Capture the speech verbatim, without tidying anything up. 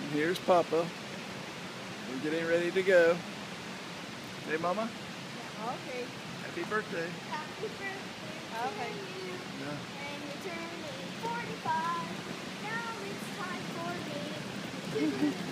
Here's Papa. We're getting ready to go. Hey, Mama. Okay. Happy birthday. Happy birthday Okay. to you. Yeah. And you're turning forty-five. Now it's time for me to do